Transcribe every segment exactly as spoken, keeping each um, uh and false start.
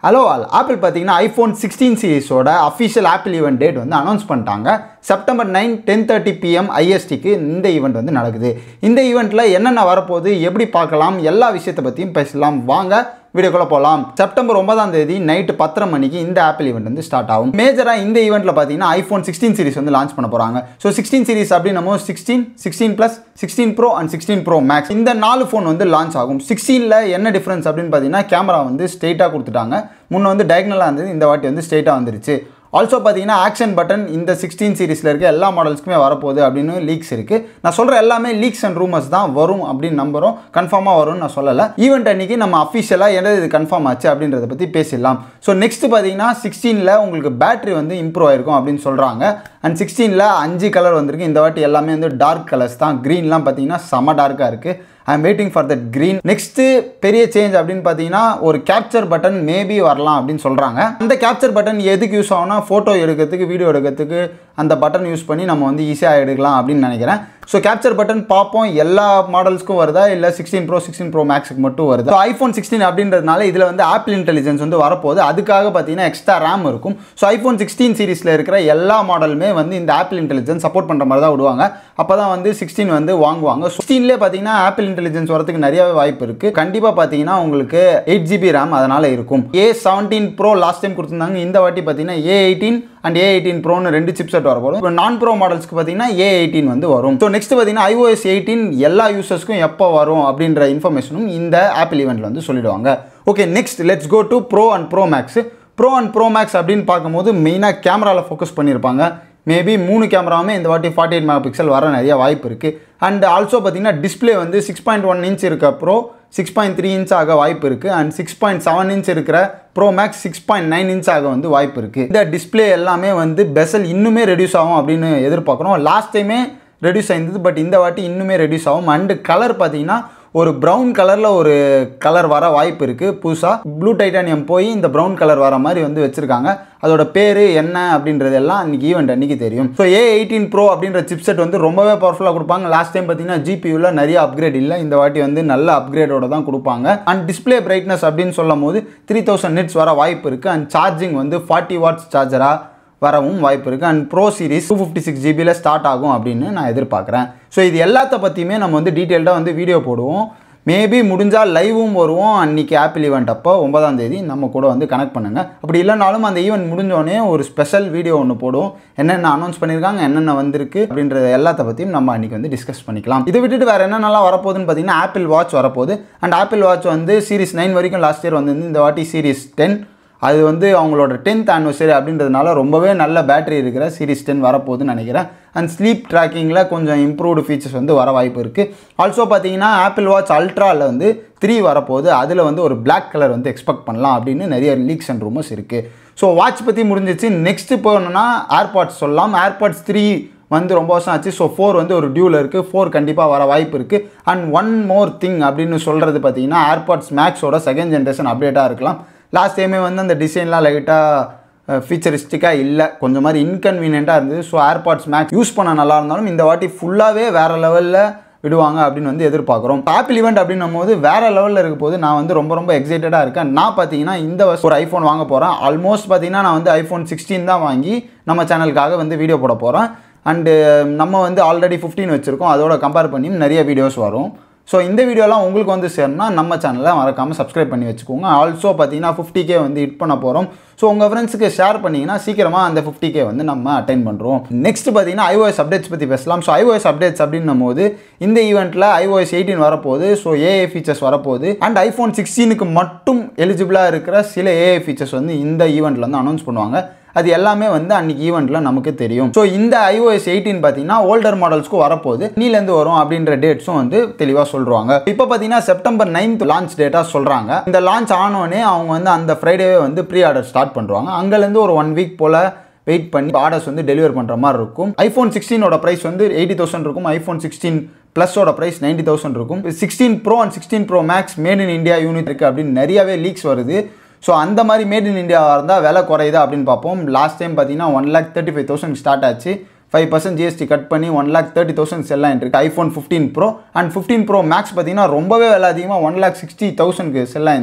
Hello all, Apple பார்த்தீங்கன்னா iPhone sixteen சீரிஸோட official Apple event date வந்து அனௌன்ஸ் பண்ணிட்டாங்க. September nine ten thirty PM ஐஎஸ்டிக்கு இந்த ஈவெண்ட் வந்து நடக்குது. இந்த ஈவெண்ட்டில் என்னென்ன வரப்போகுது, எப்படி பார்க்கலாம், எல்லா விஷயத்தை பற்றியும் பேசலாம். வாங்க வீடியோக்குள்ளே போகலாம். செப்டம்பர் ஒன்பதாம் தேதி நைட்டு பத்தரை மணிக்கு இந்த ஆப்பிள் ஈவெண்ட் வந்து ஸ்டார்ட் ஆகும். மேஜராக இந்த ஈவெண்ட்டில் பார்த்தீங்கன்னா ஐஃபோன் சிக்ஸ்டீன் சீரிஸ் வந்து லான்ச் பண்ண போகிறாங்க. ஸோ சிக்ஸ்டீன் சீரிஸ் அப்படி நம்ம sixteen sixteen plus sixteen pro and sixteen pro max இந்த நாலு ஃபோன் வந்து லான்ச் ஆகும். சிக்ஸ்டீனில் என்ன டிஃப்ரென்ஸ் அப்படின்னு பார்த்தீங்கன்னா கேமரா வந்து ஸ்ட்ரெயிட்டாக கொடுத்துட்டாங்க. முன்னே வந்து டயக்னலாக இருந்தது, இந்த வாட்டி வந்து ஸ்ட்ரெயிட்டாக வந்துருச்சு. ஆல்சோ பார்த்தீங்கன்னா ஆக்ஷன் பட்டன் இந்த சிக்ஸ்டீன் சீரிஸில் இருக்க எல்லா மாடல்ஸ்க்குமே வரப்போகுது அப்படின்னு லீக்ஸ் இருக்குது. நான் சொல்கிற எல்லாமே லீக்ஸ் அண்ட் ரூமர்ஸ் தான், வரும் அப்படின்னு நம்புகிறோம். கன்ஃபார்மாக வரும்னு நான் சொல்லலை. ஈவெண்ட் அன்றைக்கி நம்ம அஃபிஷியலாக எதாவது இது கன்ஃபார்ம் ஆச்சு அப்படின்றத பற்றி பேசிடலாம். ஸோ நெக்ஸ்ட் பார்த்தீங்கன்னா சிக்ஸ்டீனில் உங்களுக்கு பேட்டரி வந்து இம்ப்ரூவ் ஆயிருக்கும் அப்படின்னு சொல்கிறாங்க. அண்ட் சிக்ஸ்டீனில் அஞ்சு கலர் வந்திருக்கு. இந்த வாட்டி எல்லாமே வந்து டார்க் கலர்ஸ் தான். க்ரீன்லாம் பார்த்தீங்கன்னா செம டார்க்காக இருக்குது. I am waiting for that green. Next பெரிய சேஞ்ச் அப்படின்னு பார்த்தீங்கன்னா ஒரு கேப்சர் பட்டன் மேபி வரலாம் அப்படின்னு சொல்கிறாங்க. அந்த கேப்சர் பட்டன் எதுக்கு யூஸ் ஆகும்னா ஃபோட்டோ எடுக்கிறதுக்கு, வீடியோ எடுக்கிறதுக்கு அந்த பட்டன் யூஸ் பண்ணி நம்ம வந்து ஈஸியாக எடுக்கலாம் அப்படின்னு நினைக்கிறேன். ஸோ கேப்சர் பட்டன் பார்ப்போம் எல்லா மாடல்ஸ்க்கும் வருதா இல்லை சிக்ஸ்டீன் ப்ரோ சிக்ஸ்டீன் ப்ரோ மேக்ஸுக்கு மட்டும் வருது. ஸோ ஐஃபோன் சிக்ஸ்டீன் அப்படின்றதுனால இதில் வந்து ஆப்பிள் இன்டெலிஜென்ஸ் வந்து வரப்போகுது. அதுக்காக பார்த்தீங்கன்னா எக்ஸ்ட்ரா ரேம் இருக்கும். ஸோ ஐஃபோன் சிக்ஸ்டீன் சீரிஸில் இருக்கிற எல்லா மாடலுமே வந்து இந்த ஆப்பிள் இன்டெலிஜென்ஸ் சப்போர்ட் பண்ணுற மாதிரி தான் விடுவாங்க. அப்போ தான் வந்து சிக்ஸ்டீன் வந்து வாங்குவாங்க. சிக்ஸ்டீன்லேயே பார்த்தீங்கன்னா ஆப்பிள் இன்டெலிஜென்ஸ் வரதுக்கு நிறையவே வாய்ப்பு இருக்குது. கண்டிப்பாக பார்த்தீங்கன்னா உங்களுக்கு எயிட் ஜிபி ரேம் அதனால் இருக்கும். A seventeen pro last time கொடுத்துருந்தாங்க. இந்த வாட்டி பார்த்தீங்கன்னா A eighteen and A eighteen ப்ரோன்னு ரெண்டு சிப் செட் வரப்போம். இப்போ நான் ப்ரோ மாடல்ஸ்க்கு பார்த்தீங்கன்னா ஏ எயிட்டீன் வந்து வரும். ஸோ நெக்ஸ்ட் பார்த்தீங்கன்னா ஐஓஎஸ் எயிட்டீன் எல்லா யூசர்ஸ்க்கும் எப்போ வரும் அப்படின்ற இன்ஃபர்மேஷனும் இந்த ஆப்பிள் ஈவெண்ட்டில் வந்து சொல்லிடுவாங்க. Okay, next let's go to pro and pro max. Pro and pro max அப்படின்னு பார்க்கும்போது மெயினாக கேமராவில் ஃபோக்கஸ் பண்ணியிருப்பாங்க. மேபி மூணு கேமராவுமே இந்த வாட்டி ஃபார்ட்டி எயிட் மெகா பிக்சல் வர நிறைய வாய்ப்பு இருக்குது. அண்ட் ஆல்சோ பார்த்தீங்கன்னா டிஸ்பிளே வந்து சிக்ஸ் பாயிண்ட் ஒன் இன்ச் இருக்க pro six point three inch ஆக வாய்ப்பு இருக்குது. And six point seven inch இருக்கிற pro max six point nine inch ஆக வந்து வாய்ப்பு இருக்குது. இந்த டிஸ்பிளே எல்லாமே வந்து பெசல் இன்னுமே ரெடியூஸ் ஆகும் அப்படின்னு எதிர்பார்க்குறோம். லாஸ்ட் டைமே ரெடியூஸ் ஆயிருந்தது, பட் இந்த வாட்டி இன்னுமே ரெடியூஸ் ஆகும். அண்டு கலர் பார்த்தீங்கன்னா ஒரு ப்ரௌன் கலரில் ஒரு கலர் வர வாய்ப்பு இருக்குது. புதுசாக ப்ளூ டைட்டானியம் போய் இந்த ப்ரௌன் கலர் வர மாதிரி வந்து வச்சுருக்காங்க. அதோட பேர் என்ன அப்படின்றது எல்லாம் அன்றைக்கி ஈவெண்ட் அன்றைக்கி தெரியும். ஸோ ஏ எயிட்டீன் ப்ரோ அப்படின்ற சிப்செட் வந்து ரொம்பவே பவர்ஃபுல்லாக கொடுப்பாங்க. லாஸ்ட் டைம் பார்த்தீங்கன்னா ஜிபியூவில் நிறைய அப்கிரேட் இல்லை, இந்த வாட்டி வந்து நல்ல அப்கிரேடோட தான் கொடுப்பாங்க. அண்ட் டிஸ்பிளே பிரைட்னஸ் அப்படின்னு சொல்லும் போது த்ரீ தௌசண்ட் நிட்ஸ் வர வாய்ப்பு இருக்குது. அண்ட் சார்ஜிங் வந்து ஃபார்ட்டி வாட்ஸ் சார்ஜராக வரவும் வாய்ப்பு இருக்குது. And pro series two fifty six ஜிபியில் ஸ்டார்ட் ஆகும் அப்படின்னு நான் எதிர்பார்க்குறேன். ஸோ இது எல்லாத்த பற்றியுமே நம்ம வந்து டீட்டெயில்டாக வந்து வீடியோ போடுவோம். மேபி முடிஞ்சால் லைவும் வருவோம். அன்றைக்கி ஆப்பிள் ஈவெண்ட் அப்போ ஒன்பதாம் தேதி நம்ம கூட வந்து கனெக்ட் பண்ணுங்கள். அப்படி இல்லைனாலும் அந்த ஈவெண்ட் முடிஞ்சோடனே ஒரு ஸ்பெஷல் வீடியோ ஒன்று போடுவோம். என்னென்ன அனௌன்ஸ் பண்ணியிருக்காங்க, என்னென்ன வந்திருக்கு அப்படின்றத எல்லாத்த பற்றியும் நம்ம அன்றைக்கி வந்து டிஸ்கஸ் பண்ணிக்கலாம். இதை விட்டுட்டு வேறு என்னென்னலாம் வரப்போகுதுன்னு பார்த்தீங்கன்னா ஆப்பிள் வாட்ச் வரப்போகுது. அண்ட் ஆப்பிள் வாட்ச் வந்து சீரிஸ் நைன் வரைக்கும் லாஸ்ட் இயர் வந்து இந்த வாட்டி சீரிஸ் டென், அது வந்து அவங்களோட டென்த் ஆனிவர்சரி அப்படின்றதுனால ரொம்பவே நல்ல பேட்டரி இருக்கிற சீரிஸ் டென் வரப்போகுதுன்னு நினைக்கிறேன். அண்ட் ஸ்லீப் ட்ராக்கிங்கில் கொஞ்சம் இம்ப்ரூவ்டு ஃபீச்சர்ஸ் வந்து வர வாய்ப்பு இருக்குது. ஆல்சோ பார்த்தீங்கன்னா ஆப்பிள் வாட்ச் அல்ட்ராவில் வந்து த்ரீ வரப்போகுது. அதில் வந்து ஒரு பிளாக் கலர் வந்து எக்ஸ்பெக்ட் பண்ணலாம் அப்படின்னு நிறைய லீக்ஸ் அண்ட் ரூமர்ஸ் இருக்குது. ஸோ வாட்ச் பற்றி முடிஞ்சிச்சு. நெக்ஸ்ட்டு போகணுன்னா ஏர்பாட்ஸ் சொல்லலாம். ஏர்பாட்ஸ் த்ரீ வந்து ரொம்ப வருஷம் ஆச்சு. ஸோ ஃபோர் வந்து ஒரு டியூவில் இருக்குது. ஃபோர் கண்டிப்பாக வர வாய்ப்பு இருக்குது. அண்ட் ஒன் மோர் திங் அப்படின்னு சொல்கிறது பார்த்தீங்கன்னா ஏர்பாட்ஸ் மேக்ஸோட செகண்ட் ஜென்ரேஷன் அப்டேட்டாக இருக்கலாம். லாஸ்ட் டைமே வந்து அந்த டிசைன்லாம் லைட்டாக ஃபீச்சரிஸ்டிக்காக இல்லை, கொஞ்சம் மாதிரி இன்கன்வீனியண்ட்டாக இருந்தது. ஸோ ஏர்பாட்ஸ் மேக்ஸ் யூஸ் பண்ண நல்லா இருந்தாலும் இந்த வாட்டி ஃபுல்லாகவே வேறு லெவலில் விடுவாங்க அப்படின்னு வந்து எதிர்பார்க்குறோம். ஆப்பிள் ஈவெண்ட் அப்படின்னும் போது வேறு லெவலில் இருக்க போது நான் வந்து ரொம்ப ரொம்ப எக்ஸைட்டடாக இருக்கேன். நான் பார்த்தீங்கன்னா இந்த வருஷம் ஒரு ஐஃபோன் வாங்க போகிறேன். ஆல்மோஸ்ட் பார்த்தீங்கன்னா நான் வந்து ஐஃபோன் சிக்ஸ்டீன் தான் வாங்கி நம்ம சேனலுக்காக வந்து வீடியோ போட போகிறேன். அண்டு நம்ம வந்து ஆல்ரெடி ஃபிஃப்டீன் வச்சுருக்கோம், அதோட கம்பேர் பண்ணி நிறைய வீடியோஸ் வரும். ஸோ இந்த வீடியோலாம் உங்களுக்கு வந்து சேரணும்னா நம்ம சேனலை மறக்காமல் சப்ஸ்கிரைப் பண்ணி வச்சுக்கோங்க. ஆல்சோ பார்த்தீங்கன்னா ஃபிஃப்டி கே வந்து ஹிட் பண்ண போகிறோம். ஸோ உங்கள் ஃப்ரெண்ட்ஸுக்கு ஷேர் பண்ணிங்கன்னா சீக்கிரமாக அந்த ஃபிஃப்டி கே வந்து நம்ம அட்டைன் பண்ணுறோம். நெக்ஸ்ட் பார்த்தீங்கன்னா ஐஓஎஸ் அப்டேட்ஸ் பற்றி பேசலாம். ஸோ ஐஓஎஸ் அப்டேட்ஸ் அப்படின்னும் போது இந்த ஈவெண்ட்டில் ஐஓஎஸ் எயிட்டீன் வரப்போகுது. ஸோ ஏஐ ஃபீச்சர்ஸ் வரப்போகுது. அண்ட் ஐஃபோன் சிக்ஸ்டீனுக்கு மட்டும் எலிஜிபிளாக இருக்கிற சில ஏஐ ஃபீச்சர்ஸ் வந்து இந்த ஈவெண்ட்டில் வந்து அனௌன்ஸ் பண்ணுவாங்க. அது எல்லாமே வந்து அன்றைக்கி ஈவெண்ட்டில் நமக்கு தெரியும். ஸோ இந்த ஐஓஎஸ் எயிட்டீன் பார்த்தீங்கன்னா ஓல்டர் மாடல்ஸ்க்கும் வரப்போகுது. நீலேருந்து வரும் அப்படின்ற டேட்ஸும் வந்து தெளிவாக சொல்கிறாங்க. இப்போ பார்த்தீங்கன்னா செப்டம்பர் நைன்த் லான்ச் டேட்டாக சொல்கிறாங்க. இந்த லான்ச் ஆனோடனே அவங்க வந்து அந்த ஃப்ரைடேவே வந்து ப்ரீ ஆர்டர் ஸ்டார்ட் பண்ணுவாங்க. அங்கேருந்து ஒரு ஒன் வீக் போல் வெயிட் பண்ணி ஆர்டர்ஸ் வந்து டெலிவர் பண்ணுற மாதிரி இருக்கும். ஐஃபோன் சிக்ஸ்டீனோட ப்ரைஸ் வந்து எயிட்டி தௌசண்ட் இருக்கும். ஐஃபோன் சிக்ஸ்டீன் ப்ளஸோட ப்ரைஸ் நைன்ட்டி தௌசண்ட் இருக்கும். Sixteen pro and sixteen pro max made in India unit இருக்குது அப்படின்னு நிறையாவே லீக்ஸ் வருது. ஸோ அந்த மாதிரி மேட் இன் இந்தியாவாக இருந்தால் விலை குறையுதா அப்படின்னு பார்ப்போம். லாஸ்ட் டைம் பார்த்தீங்கன்னா one lakh thirty five thousand start ஆச்சு. five percent G S T cut பண்ணி one lakh thirty thousand sell ஆயிட்டு இருக்கு iPhone fifteen Pro and fifteen Pro Max பார்த்தீங்கன்னா ரொம்பவே விலை அதிகமாக one lakh sixty thousand க்கு செல் ஆயிருந்தது.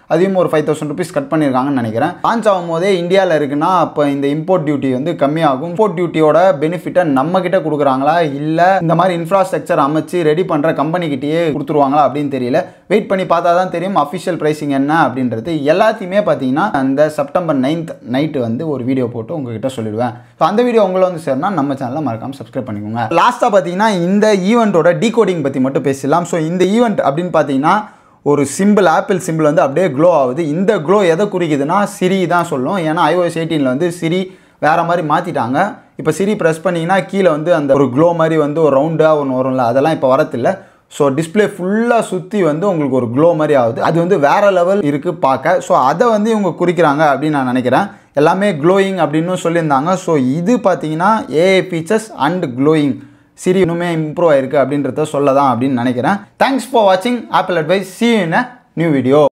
அதையும் ஒரு ஃபைவ் தௌசண்ட் ருபீஸ் கட் பண்ணியிருக்காங்கன்னு நினைக்கிறேன். லான்ச் ஆகும் போதே இந்தியாவில் இருக்குன்னா அப்போ இந்த இம்போர்ட் டியூட்டி வந்து கம்மியாகும். இம்போர்ட் டியூட்டியோட பெனிஃபிட்டை நம்ம கிட்ட கொடுக்குறாங்களா இல்லை இந்த மாதிரி இன்ஃப்ராஸ்ட்ரக்சர் அமைச்சு ரெடி பண்ணுற கம்பெனிக்கிட்டேயே கொடுத்துருவாங்களா அப்படின்னு தெரியல. வெயிட் பண்ணி பார்த்தா தான் தெரியும் அஃபிஷியல் ப்ரைஸிங் என்ன அப்படின்றது. எல்லாத்தையுமே பார்த்தீங்கன்னா அந்த செப்டம்பர் நைன்த் நைட்டு வந்து ஒரு வீடியோ போட்டு உங்ககிட்ட சொல்லிடுவேன். ஸோ அந்த வீடியோ உங்களை வந்து சேர்னா நம்ம சேனலில் மறக்காமல் சப்ஸ்கிரைப் பண்ணிக்கோங்க. லாஸ்ட்டாக பார்த்தீங்கன்னா இந்த ஈவெண்ட்டோட டீகோடிங் பற்றி மட்டும் பேசலாம். ஸோ இந்த ஈவெண்ட் அப்படின்னு பார்த்தீங்கன்னா ஒரு சிம்பிள் ஆப்பிள் சிம்பிள் வந்து அப்படியே க்ளோ ஆகுது. இந்த க்ளோ எதை குறிக்குதுன்னா சிரி தான் சொல்லும். ஏன்னா ஐஓஎஸ் எயிட்டீனில் வந்து சிரி வேறு மாதிரி மாற்றிட்டாங்க. இப்போ சிரி ப்ரெஸ் பண்ணிங்கன்னா கீழே வந்து அந்த ஒரு க்ளோ மாதிரி வந்து ஒரு ரவுண்டாக ஒன்று வரும்ல, அதெல்லாம் இப்போ வரதில்லை. ஸோ டிஸ்பிளே ஃபுல்லாக சுற்றி வந்து உங்களுக்கு ஒரு க்ளோ மாதிரி ஆகுது. அது வந்து வேறு லெவல் இருக்குது பார்க்க. ஸோ அதை வந்து இவங்க குறிக்கிறாங்க அப்படின்னு நான் நினைக்கிறேன். எல்லாமே க்ளோயிங் அப்படின்னு சொல்லியிருந்தாங்க. ஸோ இது பார்த்தீங்கன்னா AI features and glowing Siri இன்னுமே இம்ப்ரூவ் ஆயிருக்கு அப்படின்றத சொல்ல தான் அப்படின்னு நினைக்கிறேன். தேங்க்ஸ் ஃபார் வாட்சிங் Apple advice. see you in a new video.